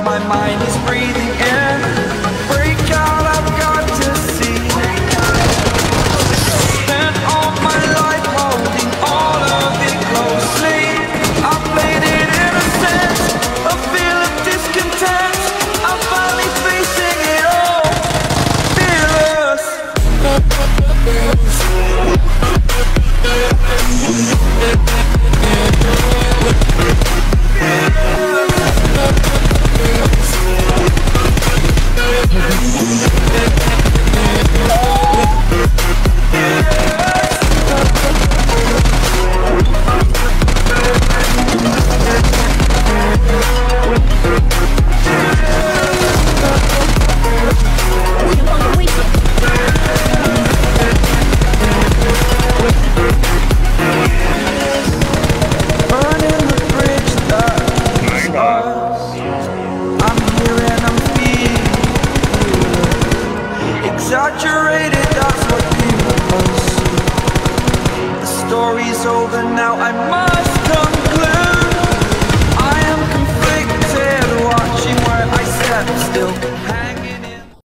my mind is breathing in. Break out, I've got to see. Spent all my life holding all of it closely. I played it innocent, a feel of discontent. I'm finally facing it all, fearless. Exaggerated, that's what people see. The story's over now, I must conclude. I am conflicted, watching where I step still.